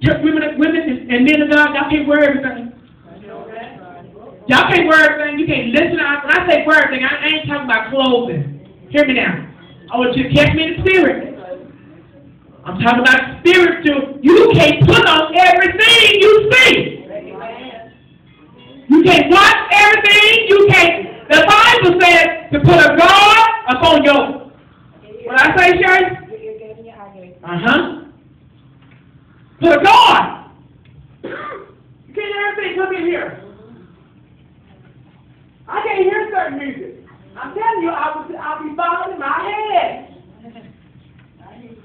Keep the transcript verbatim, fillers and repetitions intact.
women, women and men of God, y'all can't wear everything. Y'all can't wear everything. You can't listen. When I say wear everything, I ain't talking about clothing. Hear me now. I want you to catch me in the spirit. I'm talking about spirit too. You can't put on everything you see. You can't watch everything. You can't. The Bible says to put a guard upon your. What I say, Sherry? Uh huh. Put a guard. You can't hear everything. Come in here. I can't hear certain music. I'm telling you, I was, I'll be falling in my head.